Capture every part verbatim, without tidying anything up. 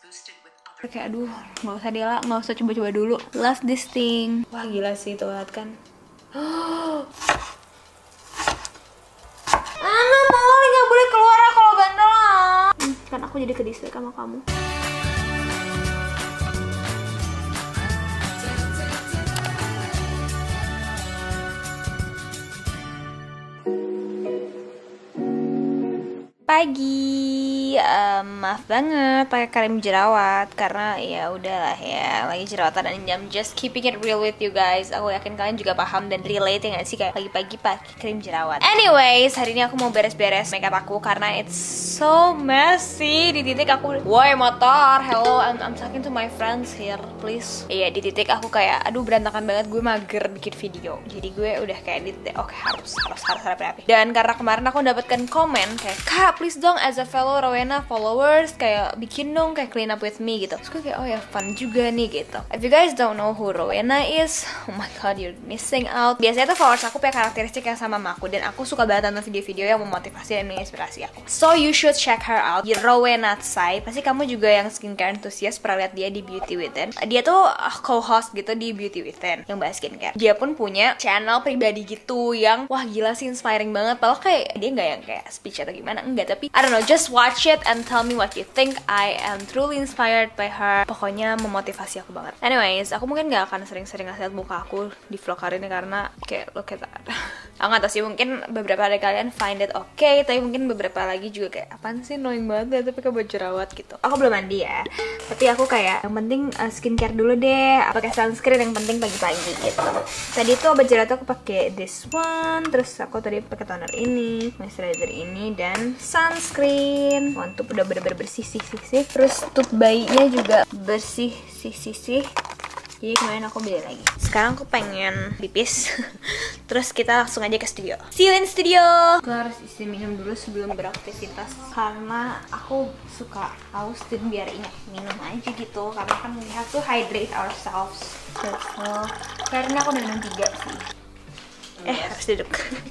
Oke, aduh, nggak usah Dela, nggak usah coba-coba dulu. Last this thing. Wah gila sih, tuh lihat kan. Ana mau nggak boleh keluar kalau bandel. Hmm, kan aku jadi kedistrik sama kamu. Pagi, um, maaf banget pakai krim jerawat karena ya udahlah ya lagi jerawatan dan I'm just keeping it real with you guys. Aku yakin kalian juga paham dan relate ya nggak sih kayak pagi-pagi pakai krim jerawat. Anyways, hari ini aku mau beres-beres makeup aku karena it's so messy. Di titik aku, woi motor, hello, I'm, I'm talking to my friends here, please. Iya, di titik aku kayak, aduh berantakan banget, gue mager bikin video. Jadi gue udah kayak di titik, oke okay, harus harus harus rapi-rapi. Dan karena kemarin aku dapatkan komen kayak, kak please dong as a fellow Rowena followers kayak bikin dong kayak clean up with me gitu. Terus gue kayak oh ya fun juga nih gitu. If you guys don't know who Rowena is, oh my god you're missing out. Biasanya tuh followers aku punya karakteristik yang sama sama aku dan aku suka banget nonton video-video yang memotivasi dan menginspirasi aku. So you should check her out. Rowena Tsai. Pasti kamu juga yang skincare enthusiast pernah lihat dia di Beauty Within. Dia tuh co-host gitu di Beauty Within yang bahas skincare. Dia pun punya channel pribadi gitu yang wah gila sih inspiring banget. Padahal kayak dia nggak yang kayak speech atau gimana enggak. Tapi I don't know, just watch it and tell me what you think. I am truly inspired by her. Pokoknya memotivasi aku banget. Anyways, aku mungkin gak akan sering-sering ngasih lihat muka aku di vlog hari ini karena kayak look at that. Aku gak tau sih, mungkin beberapa dari kalian find it okay, tapi mungkin beberapa lagi juga kayak apaan sih annoying banget ya, tapi kayak buat jerawat gitu. Aku belum mandi ya, tapi aku kayak yang penting uh, skincare dulu deh, pakai sunscreen yang penting pagi-pagi gitu. Tadi tuh obat jerawat aku pakai this one, terus aku tadi pakai toner ini, moisturizer ini, dan sunscreen. Mantap, udah bener-bener bersih sih sih. Terus tut bayinya juga bersih sih sih sih. Jadi kemarin aku beli lagi. Sekarang aku pengen pipis. Terus kita langsung aja ke studio. See you in studio. Aku harus isi minum dulu sebelum beraktivitas karena aku suka haus dan biar ingat minum aja gitu. Karena kan we have to hydrate ourselves. So, karena aku udah minum tiga sih. Eh harus duduk.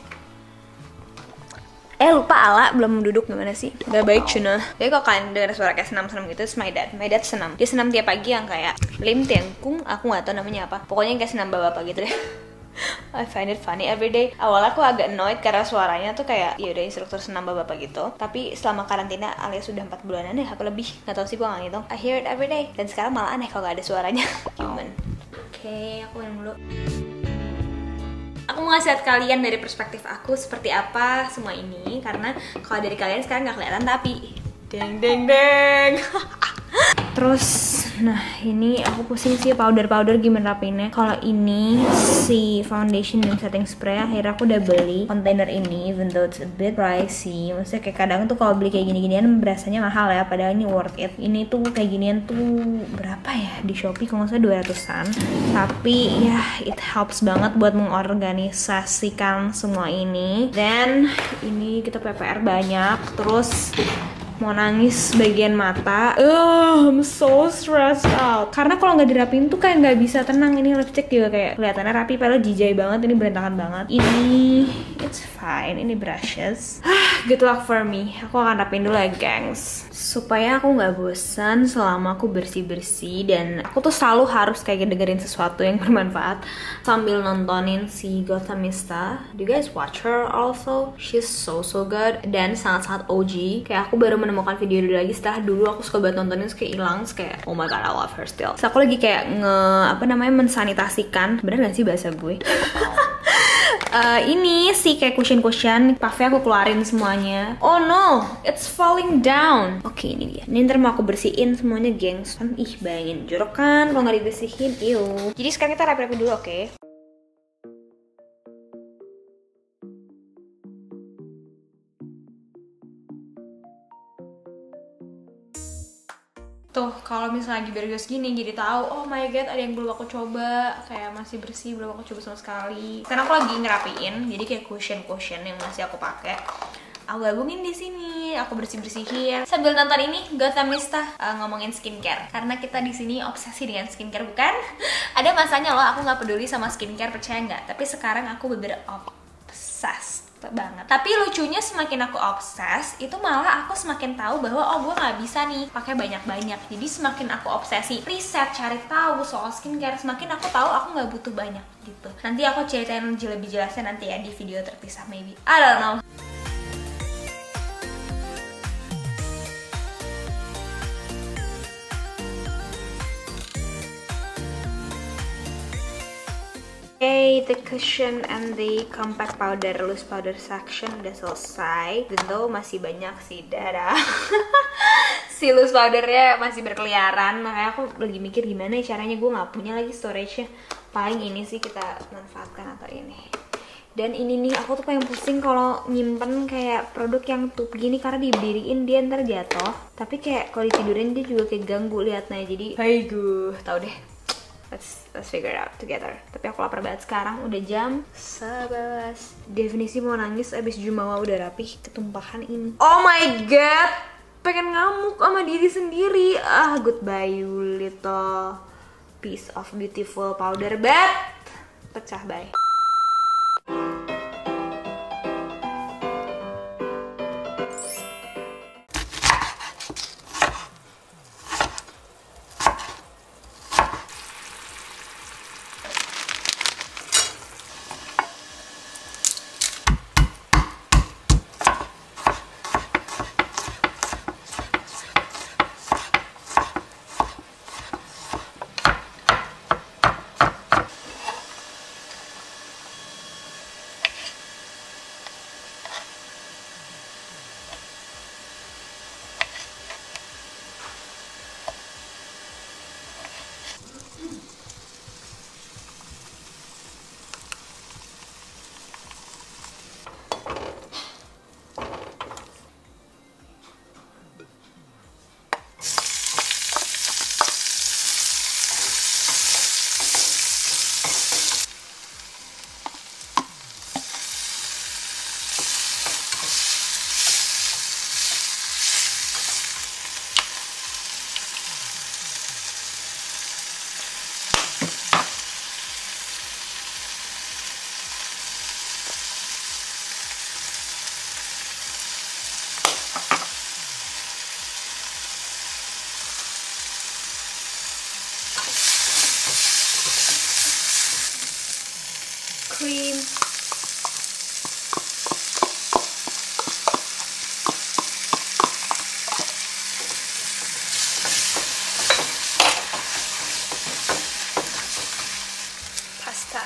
Eh lupa Ala belum duduk gimana sih? Gak baik Cuna. Jadi kalau kalian dengar suara kayak senam-senam gitu, it's my dad. My dad senam. Dia senam tiap pagi yang kayak lim tiangkung, aku gak tahu namanya apa. Pokoknya kayak senam bapak-bapak gitu deh. I find it funny every day. Awalnya aku agak annoyed karena suaranya tuh kayak ya udah instruktur senam bapak-bapak gitu. Tapi selama karantina alias sudah empat bulanan deh aku lebih. Gak tau sih gue gak ngitung. I hear it every day. Dan sekarang malah aneh kalau gak ada suaranya. Human. Oke, okay, aku minum dulu. Aku mau ngasih lihat kalian dari perspektif aku seperti apa semua ini. Karena kalau dari kalian sekarang gak kelihatan tapi deng deng deng. Terus, nah ini aku pusing sih powder-powder gimana rapiinnya. Kalau ini si foundation dan setting spray akhirnya aku udah beli kontainer ini, even though it's a bit pricey. Maksudnya kayak kadang tuh kalau beli kayak gini-ginian berasanya mahal ya, padahal ini worth it. Ini tuh kayak ginian tuh berapa ya di Shopee kalau nggak salah dua ratusan. Tapi ya it helps banget buat mengorganisasikan semua ini. Dan ini kita P P R banyak. Terus mau nangis bagian mata. Uh, I'm so stressed out. Karena kalau nggak dirapiin tuh kayak nggak bisa tenang. Ini lipstick juga kayak kelihatannya rapi, padahal jijai banget. Ini berantakan banget. Ini it's fine. Ini brushes. Ah, good luck for me. Aku akan rapiin dulu ya, gengs. Supaya aku nggak bosan selama aku bersih-bersih dan aku tuh selalu harus kayak dengerin sesuatu yang bermanfaat sambil nontonin si Gothamista. Do you guys watch her also? She's so so good dan sangat-sangat O G. Kayak aku baru menemukan video dulu lagi setelah dulu aku suka banget nontonin terus kayak hilang, kayak oh my god I love her still. Terus aku lagi kayak nge apa namanya mensanitasikan, bener gak sih bahasa gue? uh, ini sih kayak cushion-cushion puffnya aku keluarin semuanya. Oh no, it's falling down. Oke, okay, ini dia. Ini ntar mau aku bersihin semuanya, gengs. Kan ih bayangin jorok kan kalau nggak dibersihin. Ew. Jadi sekarang kita rapi-rapi dulu, oke? Okay? Tuh, kalau misalnya lagi beres gini jadi tahu, oh my god ada yang belum aku coba, kayak masih bersih belum aku coba sama sekali. Karena aku lagi ngerapiin, jadi kayak cushion-cushion yang masih aku pakai aku gabungin di sini, aku bersih-bersihin sambil nonton ini Gothamista uh, ngomongin skincare. Karena kita di sini obsesi dengan skincare, bukan? Ada masanya loh aku nggak peduli sama skincare, percaya nggak? Tapi sekarang aku bener-bener obsessed banget. Tapi lucunya semakin aku obses, itu malah aku semakin tahu bahwa oh gue nggak bisa nih pakai banyak-banyak. Jadi semakin aku obsesi riset, cari tahu soal skincare, semakin aku tahu aku nggak butuh banyak gitu. Nanti aku ceritain lebih jelasnya nanti ya di video terpisah maybe. I don't know. Okay, the cushion and the compact powder, loose powder section udah selesai. Tentu masih banyak sih darah. Si loose powdernya masih berkeliaran, makanya aku lagi mikir gimana ya caranya. Gue nggak punya lagi storage-nya. Paling ini sih kita manfaatkan atau ini. Dan ini nih aku tuh pengen pusing kalau nyimpen kayak produk yang tutup gini karena diberdiriin dia ntar jatuh. Tapi kayak kalau ditidurin dia juga kayak ganggu liatnya. Jadi, hai gue, tau deh. Let's, let's figure it out together. Tapi aku lapar banget sekarang, udah jam sebelas. Definisi mau nangis abis jumawa udah rapih, ketumpahan ini. Oh my god, pengen ngamuk sama diri sendiri. Ah, goodbye you little piece of beautiful powder bed. Pecah, bye. Cream. Pasta.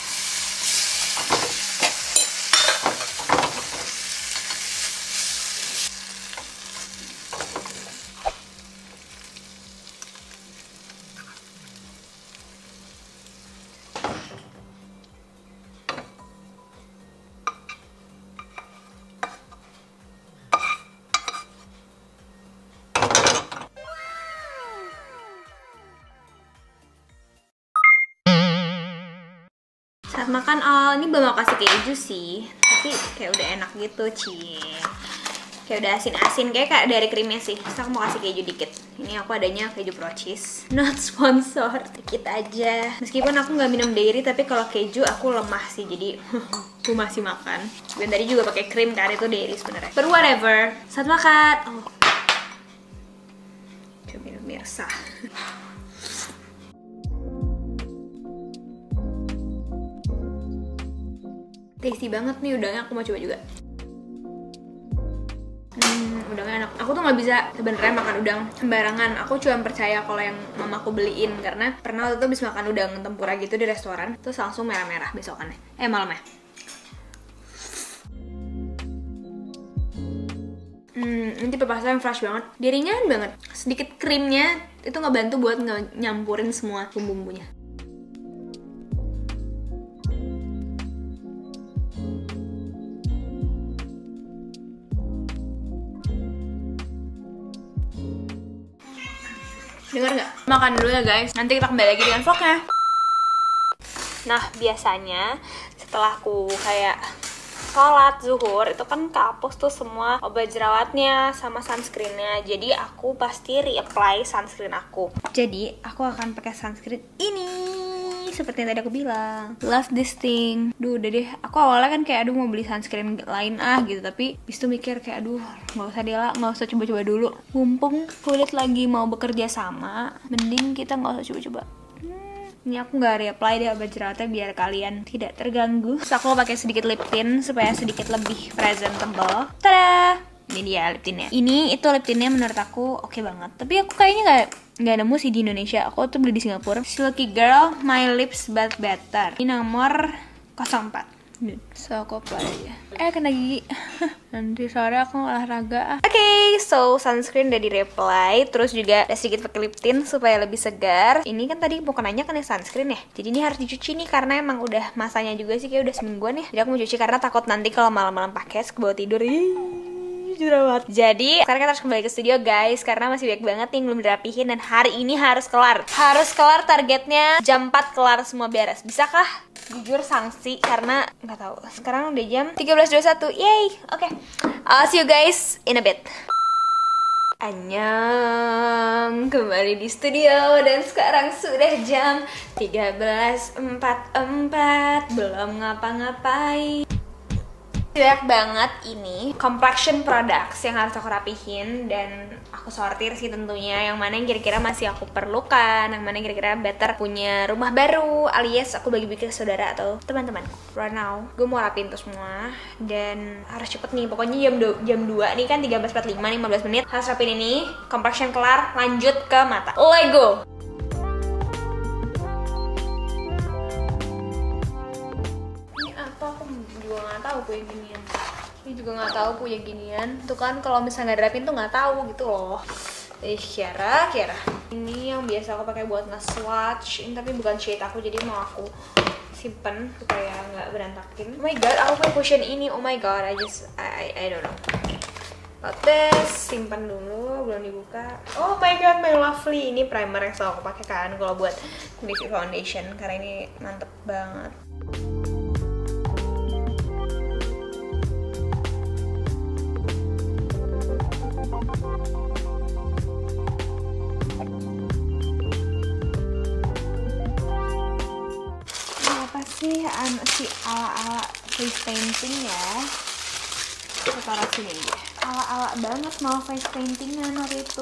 Saat makan, oh ini belum mau kasih keju sih, tapi kayak udah enak gitu, cie. Kayak udah asin-asin, kayak kayak dari krimnya sih. Terus aku mau kasih keju dikit. Ini aku adanya keju pro cheese, not sponsor, dikit aja. Meskipun aku nggak minum dairy, tapi kalau keju aku lemah sih, jadi aku masih makan. Dan tadi juga pakai krim karena itu dairy sebenarnya. But whatever, saat makan. Oh, pemirsa. Tasty banget nih udangnya, aku mau coba juga. Hmm, udangnya enak. Aku tuh nggak bisa sebenarnya makan udang sembarangan. Aku cuma percaya kalau yang mamaku beliin, karena pernah waktu itu habis makan udang tempura gitu di restoran, terus langsung merah-merah besokannya. Eh malamnya. Hmm, ini tipe pasta yang fresh banget. Dia ringan banget. Sedikit krimnya itu ngebantu buat nyampurin semua bumbu-bumbunya. Dengar nggak? Makan dulu ya guys, nanti kita kembali lagi dengan vlognya. Nah, biasanya setelah aku kayak sholat zuhur, itu kan kehapus tuh semua obat jerawatnya sama sunscreennya. Jadi aku pasti reapply sunscreen aku. Jadi aku akan pakai sunscreen ini. ini seperti yang tadi aku bilang, love this thing. Duh udah deh, aku awalnya kan kayak aduh mau beli sunscreen lain ah gitu, tapi bis itu mikir kayak aduh nggak usah deh lah, nggak usah coba-coba dulu, mumpung kulit lagi mau bekerja sama, mending kita nggak usah coba-coba. Ini aku nggak reapply deh obat jerawatnya biar kalian tidak terganggu. Terus aku pakai sedikit lip tint supaya sedikit lebih presentable. Tada! Ini dia lip tintnya. Ini itu lip tintnya menurut aku oke okay banget. Tapi aku kayaknya nggak nggak nemu sih di Indonesia. Aku tuh beli di Singapura. Silky Girl My Lips But Better. Ini nomor nol empat. So aku apply aja. Eh kena gigi. Nanti sore aku olahraga. Oke, okay, so sunscreen udah di-reapply. Terus juga ada sedikit pakai lip tint supaya lebih segar. Ini kan tadi mau kenanya kan ya sunscreen ya. Jadi ini harus dicuci nih karena emang udah masanya juga sih, kayak udah semingguan ya. Jadi aku mau cuci karena takut nanti kalau malam-malam pakai ke bawah tidur. Ih, jerawat. Jadi sekarang kita harus kembali ke studio guys, karena masih banyak banget yang belum dirapihin dan hari ini harus kelar. Harus kelar, targetnya jam empat kelar semua beres. Bisakah? Jujur sanksi karena nggak tahu. Sekarang udah jam tiga belas dua puluh satu. Yay. Oke. Okay. I'll see you guys in a bit. Annyeong, kembali di studio dan sekarang sudah jam tiga belas empat puluh empat. Belum ngapa-ngapain. Banyak banget ini complexion products yang harus aku rapihin dan aku sortir sih tentunya, yang mana yang kira-kira masih aku perlukan, yang mana yang kira-kira better punya rumah baru alias aku bagi-bagi ke saudara atau teman-temanku. Right now gue mau rapiin tuh semua dan harus cepet nih, pokoknya jam jam dua nih kan, tiga belas empat puluh lima, lima belas menit harus rapiin ini. Complexion kelar, lanjut ke mata. Let's go. Juga nggak tahu punya ginian, ini juga nggak tahu punya ginian tuh kan, kalau misalnya nggak dirapin tuh nggak tahu gitu loh. Dari Kiara, Kiara ini yang biasa aku pakai buat nge-swatch, ini tapi bukan shade aku, jadi mau aku simpen supaya nggak berantakin. Oh my god, aku punya cushion ini, oh my god, I just I I, I don't know. Lotus, simpan dulu, belum dibuka. Oh my god, my lovely, ini primer yang selalu aku pakai kan kalau buat Nivea foundation karena ini mantep banget. Sih an si ala-ala face painting ya, kita taruh sini aja. Ala-ala banget mau face paintingan waktu itu.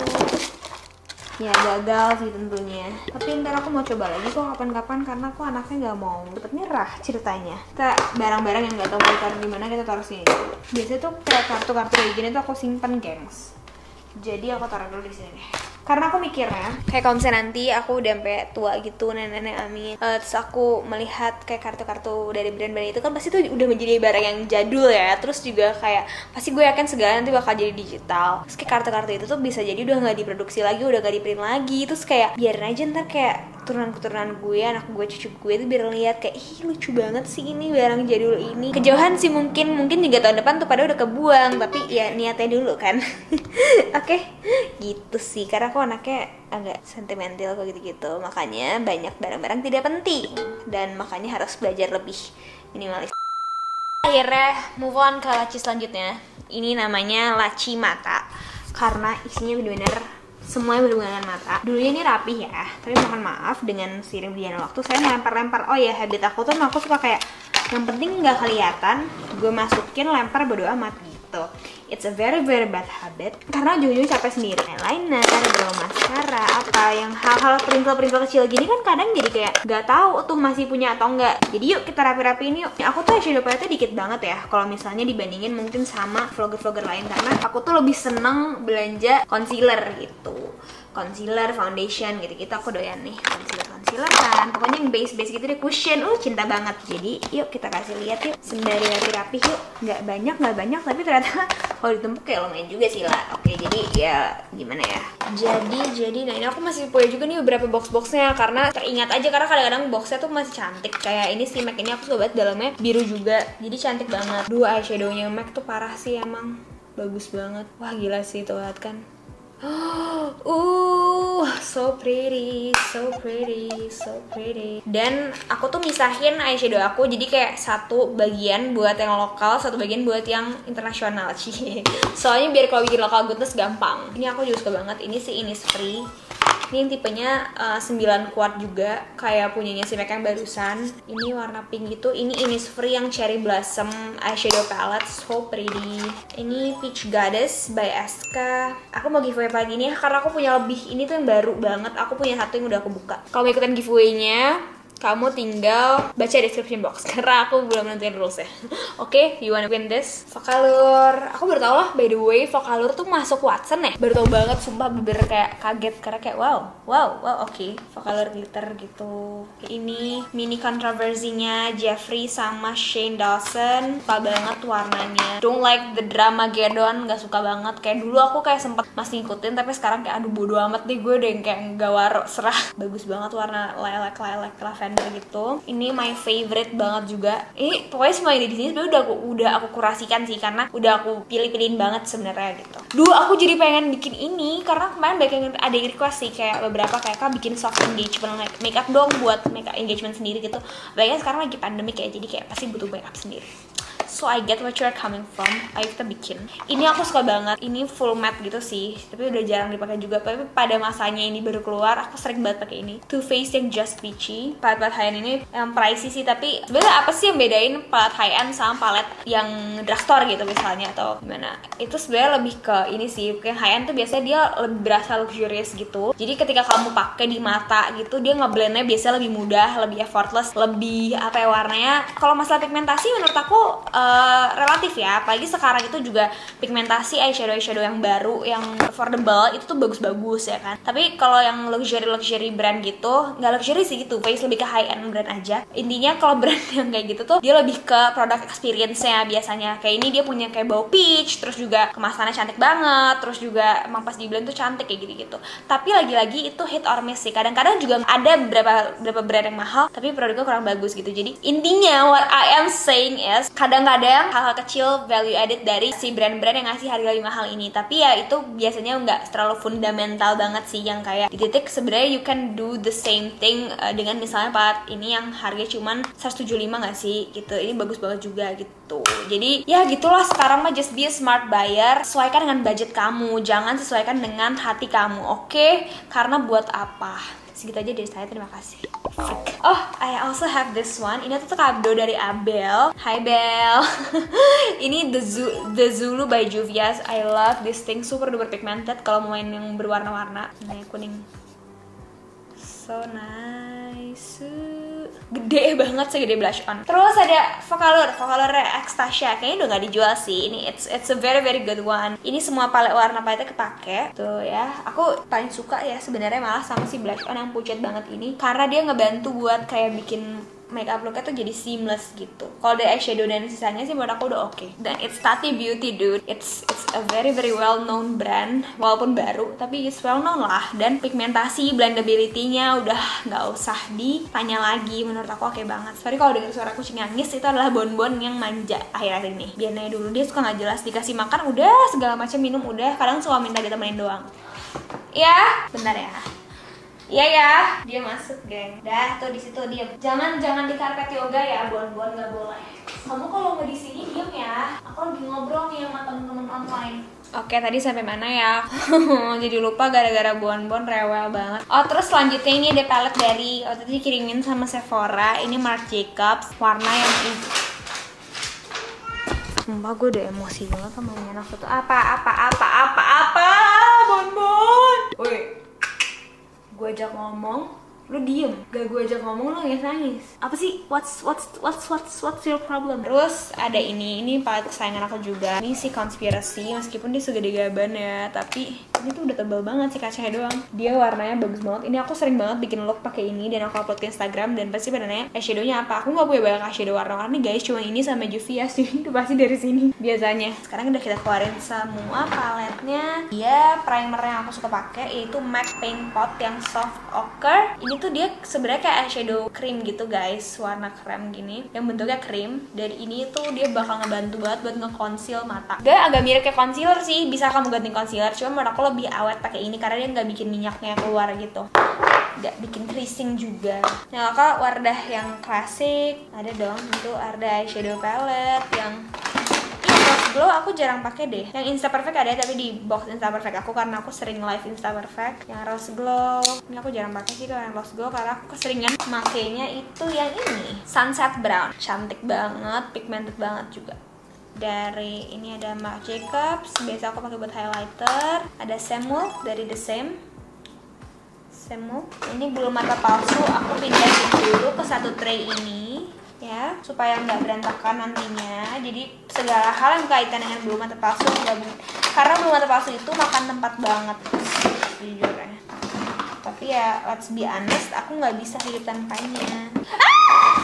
Ya gagal sih tentunya, tapi ntar aku mau coba lagi kok kapan-kapan karena aku anaknya nggak mau cepet nyerah ceritanya. Kita barang-barang yang nggak tahu mau taruh di mana kita taruh sini dulu. Biasanya tuh kayak kartu-kartu kayak gini tuh aku simpen gengs. Jadi aku taruh dulu di sini deh. Karena aku mikirnya kayak kalau misalnya nanti aku udah sampai tua gitu, nenek-nenek amin, uh, terus aku melihat kayak kartu-kartu dari brand-brand itu kan pasti tuh udah menjadi barang yang jadul ya. Terus juga kayak pasti gue yakin segala nanti bakal jadi digital. Terus kayak kartu-kartu itu tuh bisa jadi udah nggak diproduksi lagi, udah nggak di-print lagi. Terus kayak biarin aja ntar kayak turunan-keturunan gue, anak gue, cucu gue itu biar lihat kayak ih lucu banget sih ini barang jadul ini. Kejauhan sih mungkin mungkin juga tahun depan tuh pada udah kebuang, tapi ya niatnya dulu kan. Oke, okay? Gitu sih. Karena aku anaknya agak sentimental kayak gitu-gitu, makanya banyak barang-barang tidak penting dan makanya harus belajar lebih minimalis. Akhirnya move on ke laci selanjutnya. Ini namanya laci mata karena isinya benar-benar semuanya bener-bener mata. Dulunya ini rapih ya, tapi mohon maaf dengan seiring berjalannya waktu saya melempar-lempar. Oh ya, habit aku tuh aku suka kayak yang penting nggak kelihatan, gue masukin lempar bodo amat gitu. It's a very very bad habit karena ujung-ujungnya capek sendiri. Eyeliner, brow mascara, apa yang hal-hal perintil-perintil kecil gini kan kadang jadi kayak nggak tahu tuh masih punya atau enggak. Jadi yuk kita rapi-rapiin yuk. Aku tuh eyeshadow palette dikit banget ya kalau misalnya dibandingin mungkin sama vlogger-vlogger lain, karena aku tuh lebih seneng belanja concealer gitu. Concealer, foundation gitu-gitu aku doyan nih. Concealer, concealer kan. Pokoknya yang base-base gitu deh, cushion. Uh, cinta banget. Jadi yuk kita kasih lihat yuk. Sembari rapi-rapi yuk. Nggak banyak, nggak banyak. Tapi ternyata kalau ditumpuk kayak lumayan juga sih lah. Oke, jadi ya gimana ya. Jadi, jadi nah ini aku masih punya juga nih beberapa box-boxnya. Karena teringat aja, karena kadang-kadang boxnya tuh masih cantik. Kayak ini si MAC ini aku suka banget, dalamnya biru juga. Jadi cantik banget. Dua eyeshadownya MAC tuh parah sih emang. Bagus banget. Wah gila sih tuh, lihat kan. Uh, so pretty, so pretty, so pretty. Dan aku tuh misahin eyeshadow aku, jadi kayak satu bagian buat yang lokal, satu bagian buat yang internasional sih. Soalnya biar kalau bikin lokal goodness gampang. Ini aku juga suka banget. Ini sih Innisfree. Ini yang tipenya uh, sembilan quart juga, kayak punyanya si Mac yang barusan. Ini warna pink gitu. Ini Innisfree yang Cherry Blossom eyeshadow palette, so pretty. Ini Peach Goddess by S K. Aku mau giveaway pagi ini karena aku punya lebih. Ini tuh yang baru banget. Aku punya satu yang udah aku buka. Kalau mau ikutan giveaway-nya, kamu tinggal baca description box karena aku belum nentuin rules ya. Oke, okay, you wanna win this? Vocalour. Aku baru tau lah, by the way, Vocalour tuh masuk Watson ya. Baru tau banget, sumpah bener kayak kaget karena kayak wow, wow, wow, oke. Okay. Vocalour glitter gitu. Ini mini controversinya Jeffree sama Shane Dawson. Suka banget warnanya. Don't like the Dramageddon, gak suka banget. Kayak dulu aku kayak sempet masih ngikutin, tapi sekarang kayak aduh bodo amat deh, gue udah yang kayak gak waro, serah. Bagus banget warna lilac-lilac lavender gitu. Ini my favorite banget juga. Ini pokoknya semua ini di sini sebenarnya udah aku udah aku kurasikan sih karena udah aku pilih-pilihin banget sebenarnya gitu. Dulu aku jadi pengen bikin ini karena kemarin banyak yang ada yang request sih kayak beberapa kayak Kak bikin soft engagement like makeup dong buat makeup engagement sendiri gitu. Bayangin sekarang lagi pandemic ya, jadi kayak pasti butuh makeup sendiri. So I get what you're coming from. Ayo kita bikin. Ini aku suka banget. Ini full matte gitu sih, tapi udah jarang dipakai juga. Tapi pada masanya ini baru keluar, aku sering banget pakai ini. Too Faced yang Just Peachy. Palette high end ini yang pricey sih, tapi sebenarnya apa sih yang bedain palette high end sama palette yang drugstore gitu misalnya atau gimana? Itu sebenarnya lebih ke ini sih. Yang high end tuh biasanya dia lebih berasa luxurious gitu. Jadi ketika kamu pakai di mata gitu, dia ngeblendnya biasanya lebih mudah, lebih effortless, lebih apa ya warnanya. Kalau masalah pigmentasi menurut aku Uh, relatif ya, apalagi sekarang itu juga pigmentasi eyeshadow eyeshadow yang baru yang affordable itu tuh bagus-bagus ya kan. Tapi kalau yang luxury luxury brand gitu nggak luxury sih gitu, Face lebih ke high end brand aja. Intinya kalau brand yang kayak gitu tuh dia lebih ke product experience-nya biasanya. Kayak ini dia punya kayak bau peach, terus juga kemasannya cantik banget, terus juga emang pas di blend tuh cantik kayak gitu-gitu. Tapi lagi-lagi itu hit or miss sih. Kadang-kadang juga ada beberapa beberapa brand yang mahal tapi produknya kurang bagus gitu. Jadi intinya what I am saying is kadang-kadang ada hal-hal kecil value added dari si brand-brand yang ngasih harga lebih mahal ini, tapi ya itu biasanya nggak terlalu fundamental banget sih, yang kayak di titik sebenarnya you can do the same thing uh, dengan misalnya palette ini yang harga cuman seratus tujuh puluh lima nggak sih gitu, ini bagus banget juga gitu. Jadi ya gitulah, sekarang mah just be a smart buyer, sesuaikan dengan budget kamu, jangan sesuaikan dengan hati kamu, oke? Okay? Karena buat apa? Segitu aja dari saya, terima kasih. Oh, I also have this one. Ini tuh kado dari Abel. Hi Bel. Ini the, Zu the Zulu by Juvia's. I love this thing, super duper pigmented. Kalau mau main yang berwarna-warna, ini kuning. So nice. Gede banget, segede blush on. Terus ada Vocalour, Vocalour Extasia. Kayaknya udah nggak dijual sih. Ini it's it's a very very good one. Ini semua palet warna paletnya kepake. Tuh ya. Aku paling suka ya sebenarnya malah sama si blush on yang pucat banget ini, karena dia ngebantu buat kayak bikin makeup looknya tuh jadi seamless gitu. Kalau dari eyeshadow dan sisanya sih menurut aku udah oke. Okay. Dan it's Tati Beauty dude. It's it's a very very well known brand, walaupun baru tapi it's well known lah. Dan pigmentasi, blendability-nya udah nggak usah ditanya lagi. Menurut aku oke okay banget. Sorry kalau dengar suara kucing nangis, itu adalah bonbon yang manja akhir-akhir ini. Biarnya dulu dia suka nggak jelas, dikasih makan udah segala macam, minum udah, kadang suka minta ditemenin doang. Ya, bentar ya. Iya ya, dia masuk geng. Dah tuh di situ diam. Jangan jangan di karpet yoga ya, bon-bon nggak boleh. Kamu kalau mau di sini diam ya. Aku lagi ngobrol nih sama temen-temen online. Oke, tadi sampai mana ya? Jadi lupa gara-gara bon-bon rewel banget. Oh, terus selanjutnya ini ada palette dari waktu itu dikirimin sama Sephora. Ini Marc Jacobs, warna yang ini. Sumpah gue udah emosi banget sama ini anak itu. Apa apa apa apa apa bon-bon. Woi. Gue ajak ngomong, lu diem. Gak gue ajak ngomong, lu nangis-nangis. Apa sih? What's what's what's what's what's your problem? Terus ada ini, ini palette kesayangan aku juga. Ini si Conspiracy, meskipun dia segede gaban ya, tapi ini tuh udah tebal banget sih kacanya doang. Dia warnanya bagus banget. Ini aku sering banget bikin look pakai ini dan aku upload ke Instagram, dan pasti pada nanya eyeshadownya apa. Aku nggak punya banyak eyeshadow warna-warni guys, cuma ini sama Juvia sih. Itu pasti dari sini biasanya. Sekarang udah kita keluarin semua paletnya. Dia primer yang aku suka pakai yaitu MAC Paint Pot yang soft ochre. Ini tuh dia sebenarnya kayak eyeshadow cream gitu guys, warna krem gini yang bentuknya krim. Dan ini tuh dia bakal ngebantu banget buat nge-conceal mata. Dia agak mirip kayak concealer sih, bisa kamu ganti concealer, cuma menurut aku lebih awet pakai ini karena dia nggak bikin minyaknya keluar gitu, nggak bikin creasing juga. Nah, kakak Wardah yang klasik ada dong, itu Arda eyeshadow palette yang ini Rose Glow aku jarang pakai deh. Yang Insta Perfect ada tapi di box Insta Perfect aku karena aku sering live Insta Perfect. Yang Rose Glow ini aku jarang pakai sih kalau yang Rose Glow karena aku keseringan makainya itu yang ini Sunset Brown. Cantik banget, pigmented banget juga. Dari ini ada Marc Jacobs, biasa aku pakai buat highlighter. Ada Samuel dari The Same. Samuel. Ini bulu mata palsu, aku pindahin dulu ke satu tray ini ya, supaya nggak berantakan nantinya. Jadi segala hal yang kaitan dengan bulu mata palsu gabung, karena bulu mata palsu itu makan tempat banget jujur ya. Tapi ya let's be honest, aku nggak bisa hidup tanpanya. Ah!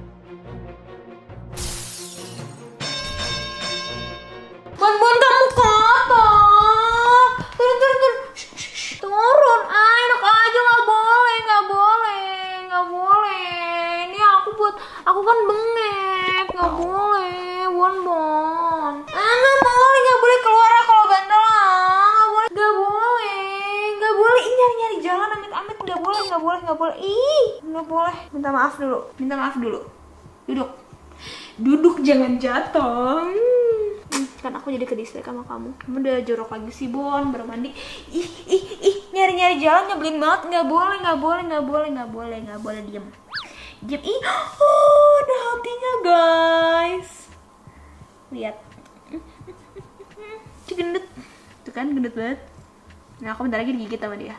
Bun-bun kamu kotor. Turun turun turun. Turun. Ah, enak aja, nggak boleh, nggak boleh, nggak boleh. Ini aku buat, aku kan bengek, nggak boleh, bon bon. Ah, nggak boleh, nggak boleh keluar kalau bandel ah, nggak boleh, nggak boleh, nggak boleh. Ini nyari nyari jalan amit-amit, nggak boleh, nggak boleh, nggak boleh. Ih, nggak boleh. Minta maaf dulu, minta maaf dulu. Duduk, duduk jangan jatuh. Hmm, kan aku jadi ke-distract sama kamu. Kamu udah jorok lagi sih, Bon, baru mandi. Ih, ih, ih, nyari-nyari jalan nyebelin banget. Nggak boleh, nggak boleh, nggak boleh, nggak boleh, nggak boleh, diem. Diem, ih, oh, ada hatinya, guys. Lihat. Cuk, gendut. Tuh kan, gendut banget. Nah, aku bentar lagi digigit sama dia.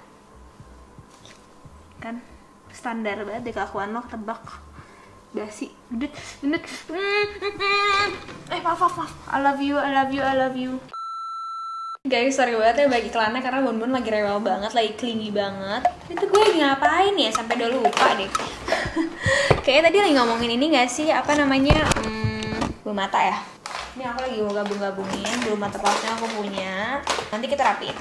Kan, standar banget deh kelakuan lo, ketebak. Basi, gendut, gendut. Eh, maaf, maaf, maaf. I love you, I love you, I love you. Guys, sorry banget ya bagi iklannya karena Bon Bon lagi rewel banget, lagi clingy banget. Itu gue lagi ngapain ya? Sampai udah lupa deh. Kayaknya tadi lagi ngomongin ini gak sih? Apa namanya? Hmm, bulu mata ya? Ini aku lagi mau gabung-gabungin bulu mata palsunya aku punya. Nanti kita rapiin.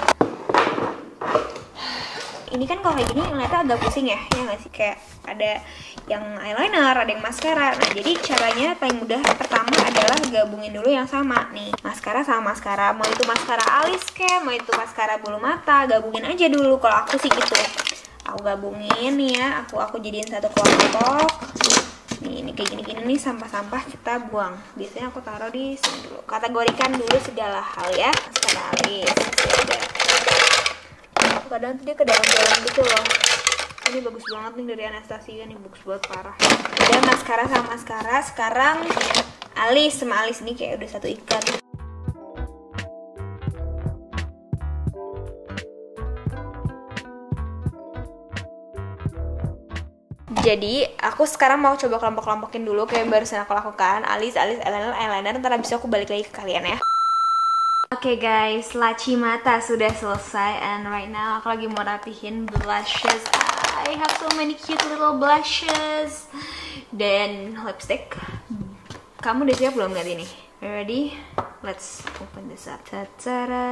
Ini kan kalau kayak gini ngeliatnya agak pusing ya, ya nggak sih? Kayak ada yang eyeliner, ada yang maskara. Nah, jadi caranya paling mudah pertama adalah gabungin dulu yang sama nih, maskara sama maskara. Mau itu maskara alis kayak, mau itu maskara bulu mata, gabungin aja dulu. Kalau aku sih gitu, aku gabungin nih ya, aku aku jadiin satu kelompok. Nih, ini kayak gini-gini nih, sampah-sampah kita buang. Biasanya aku taruh di sini dulu. Kategorikan dulu segala hal ya. Maskara alis, ada. Kadang tuh dia ke dalam-dalam gitu loh. Ini bagus banget nih dari Anastasia, nih bagus banget parah. Udah maskara sama maskara, sekarang alis sama alis nih kayak udah satu ikat. Jadi aku sekarang mau coba kelompok-kelompokin dulu kayak barusan aku lakukan. Alis, alis, eyeliner, eyeliner. Ntar abis itu aku balik lagi ke kalian ya. Oke okay guys, laci mata sudah selesai, and right now aku lagi mau rapihin blushes. I have so many cute little blushes dan lipstick. Kamu udah siap belum lihat ini? Ready? Let's open this up. Ta-ta-da.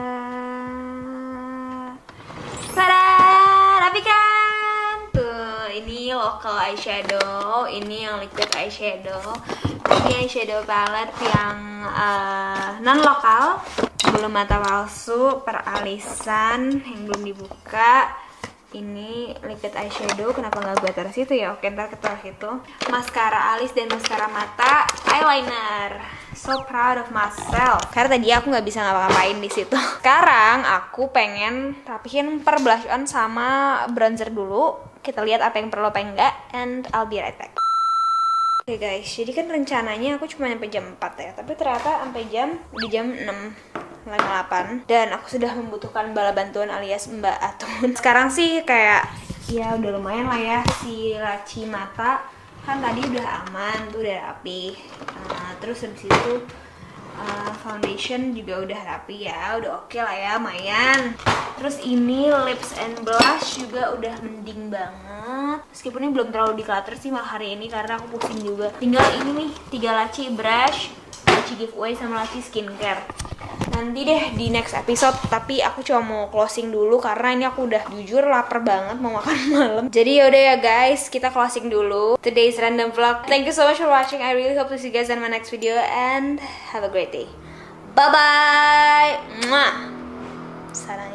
Tada! Rapikan! Tuh, ini local eyeshadow, ini yang liquid eyeshadow. Ini eyeshadow palette yang uh, non-lokal, bulu mata palsu, peralisan yang belum dibuka. Ini liquid eyeshadow, kenapa nggak gue taruh situ ya? Oke, ntar kita taruh situ. Maskara alis dan maskara mata, eyeliner. So proud of myself. Karena tadi aku nggak bisa ngapa-ngapain di situ. Sekarang aku pengen rapihin per blush on sama bronzer dulu. Kita lihat apa yang perlu apa yang enggak, and I'll be right back. Oke okay guys, jadi kan rencananya aku cuma sampai jam empat ya, tapi ternyata sampai jam di jam enam lewat delapan dan aku sudah membutuhkan bala bantuan alias Mbak Atun. Sekarang sih kayak ya udah lumayan lah ya, si laci mata kan tadi udah aman tuh, udah rapi. Nah, terus habis itu uh, foundation juga udah rapi ya, udah oke okay lah ya, lumayan. Terus ini lips and blush juga udah mending banget. Meskipun ini belum terlalu declutter sih malah hari ini karena aku pusing juga. Tinggal ini nih, tiga laci brush, laci giveaway sama laci skincare. Nanti deh di next episode, tapi aku cuma mau closing dulu karena ini aku udah jujur lapar banget mau makan malam. Jadi yaudah ya guys, kita closing dulu today's random vlog. Thank you so much for watching. I really hope to see you guys in my next video and have a great day. Bye bye. Mwah. Sarang.